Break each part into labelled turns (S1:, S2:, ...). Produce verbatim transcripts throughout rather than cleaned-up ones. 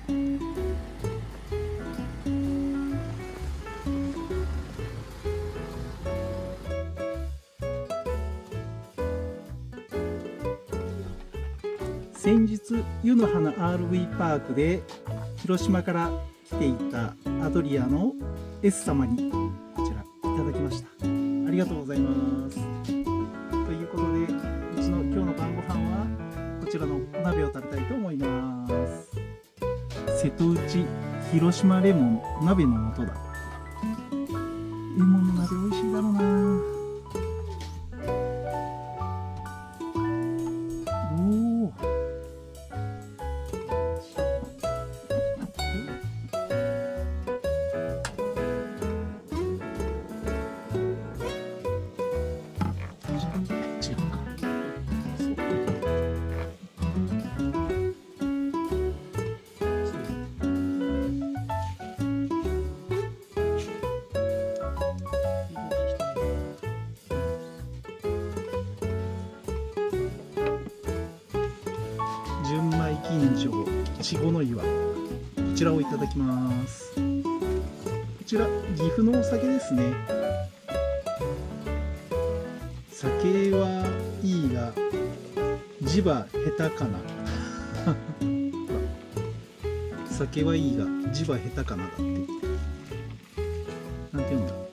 S1: 先日湯の花 アールブイ パークで広島から来ていたアドリアの S 様にこちらいただきました。ありがとうございます。ということで、うちの今日の晩ご飯はこちらのお鍋を食べたいと思います。瀬戸内広島レモン鍋の素だ。レモンの鍋美味しいだろうな。純米吟醸いちごの岩、こちらをいただきます。こちら岐阜のお酒ですね。酒はいいが字は下手かな酒はいいが字は下手かなだって。なんて読むんだ。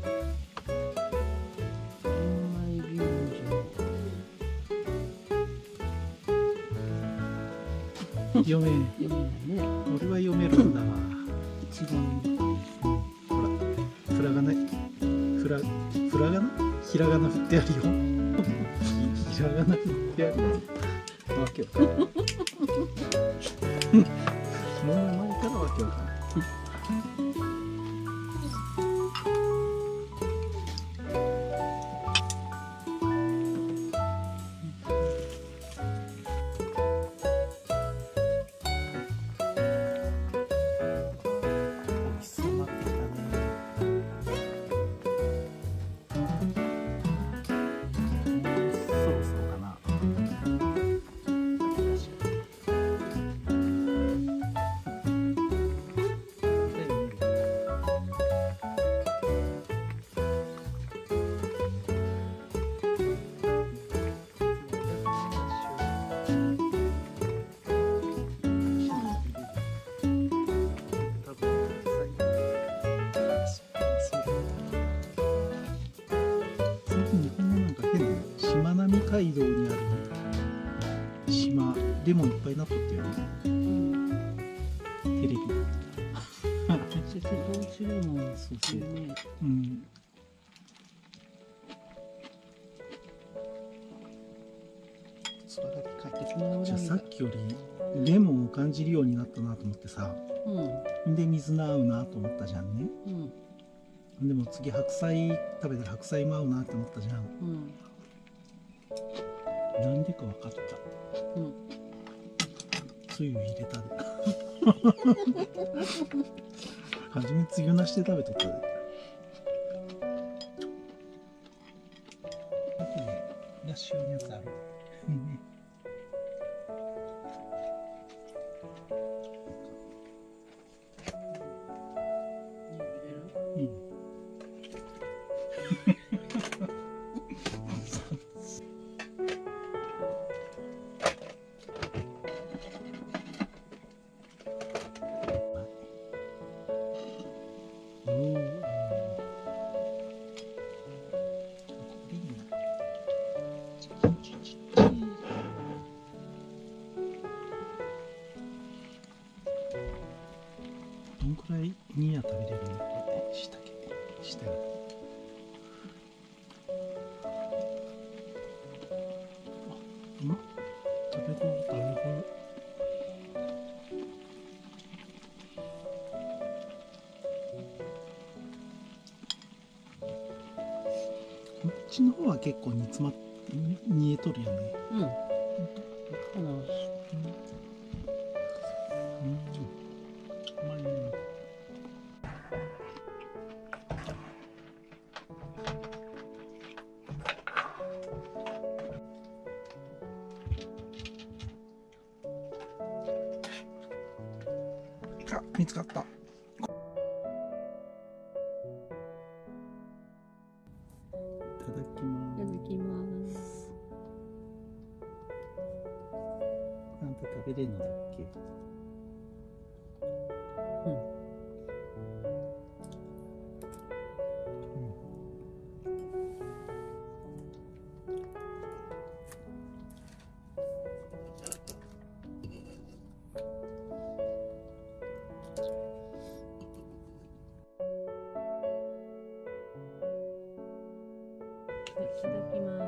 S1: 読め、読めね。俺は読めるんだわ。一番、ほら、フラガナ、フラ、フラガナ、ひらがな振ってあるよ。ひらがな振ってあるよ。わけわかんない。昨日の前からわけわかんない。海道にある島、レモンいっぱいになっとったよね。うん、テレビ。瀬戸内レモン、そうそう。うん。じゃあさっきよりレモンを感じるようになったなと思ってさ。うん。で水菜合うなと思ったじゃんね。うん。でも次白菜食べたら白菜も合うなって思ったじゃん。うん。なんでか分かった。うん。つゆ入れたで。初めつゆなしで食べとったで。あとでラッシュのやつある。ね。うん。どんくらいには食べれるのこれ。下け下けあ、うまっ。食べごろ食べごろ。こっちの方は結構煮詰まっ煮えとるよね。うん。うんあ、見つかった。いただきます。
S2: いただきます。
S1: なんて食べれるのだっけ。うん。
S2: いただきます。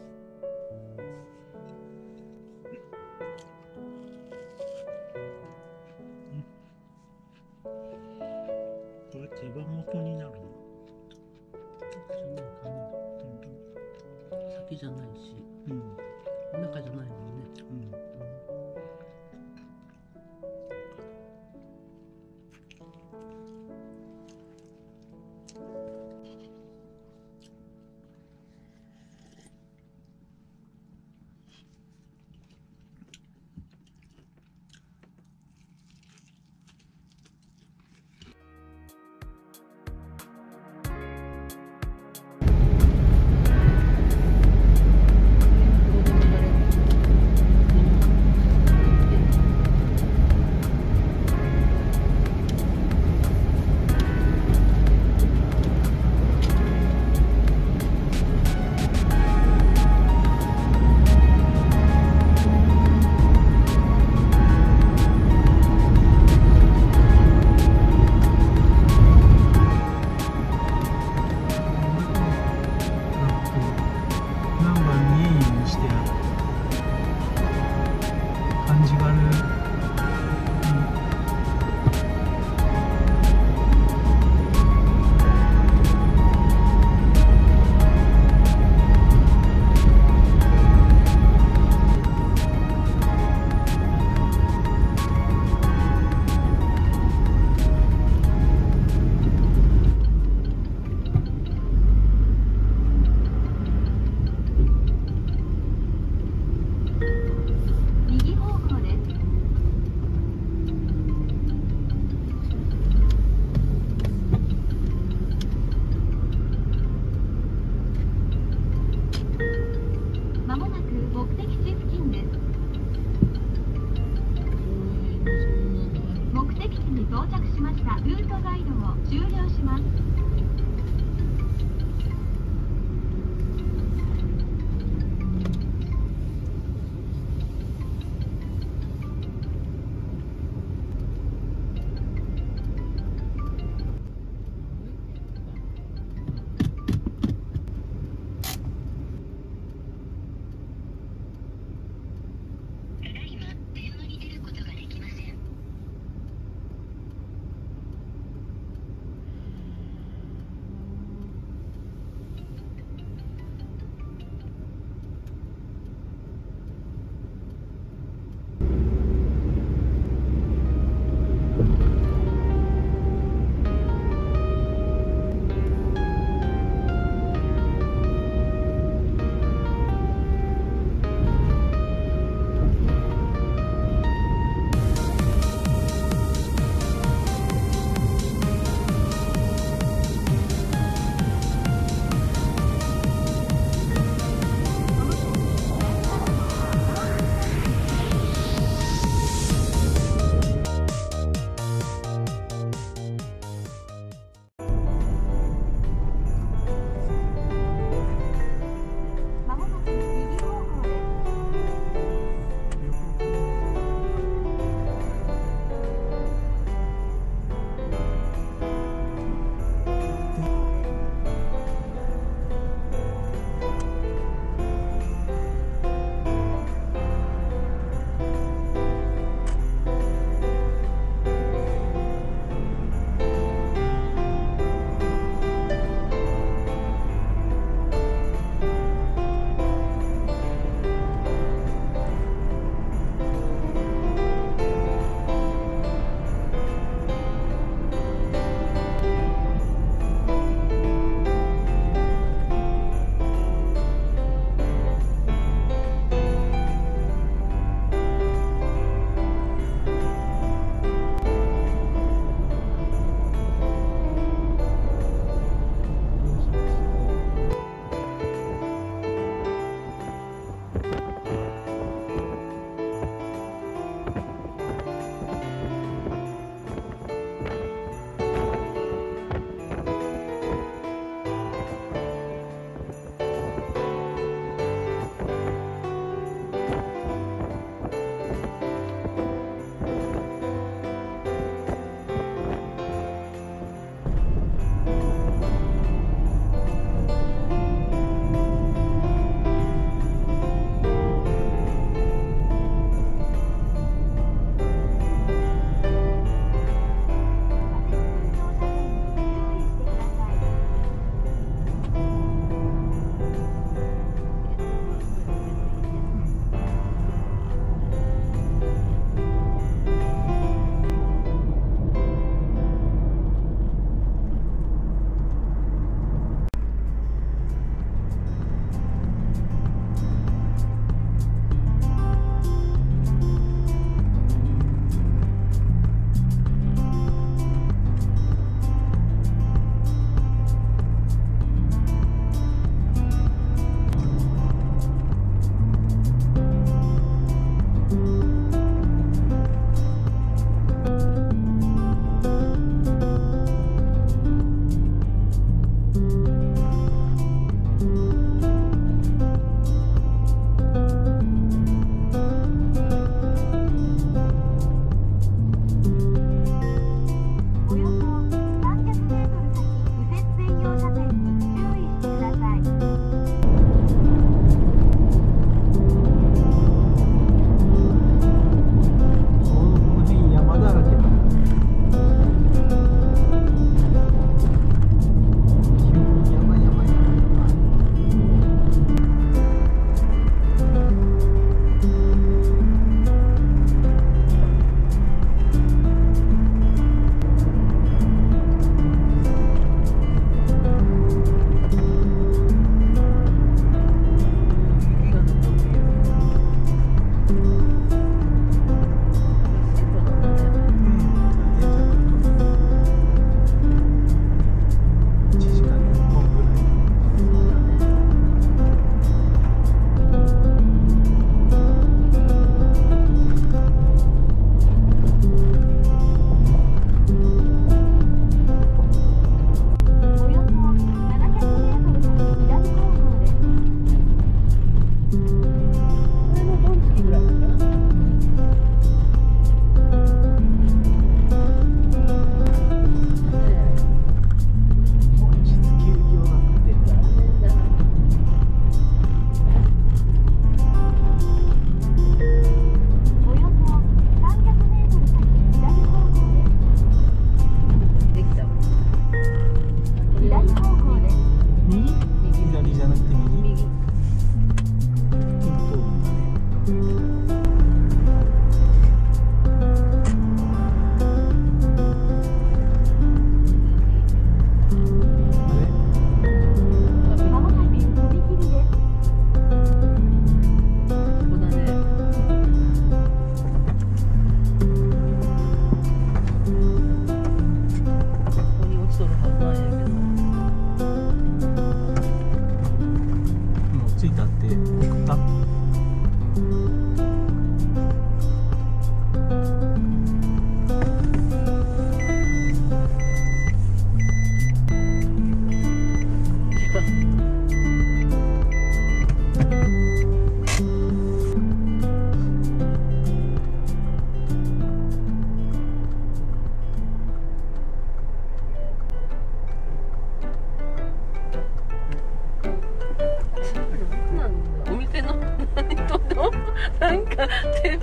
S1: これ手羽元になるの？
S2: じゃないかな。先じゃないし、
S1: うん、
S2: 中じゃないもんね。
S1: うん。感じがある。
S3: 到着しました。ルートガイドを終了します。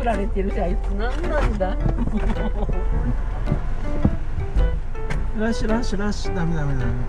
S4: 振られてるし、あいつ何なんだ。
S1: ラッシュラッシュラッシュ、ダメダメダメ。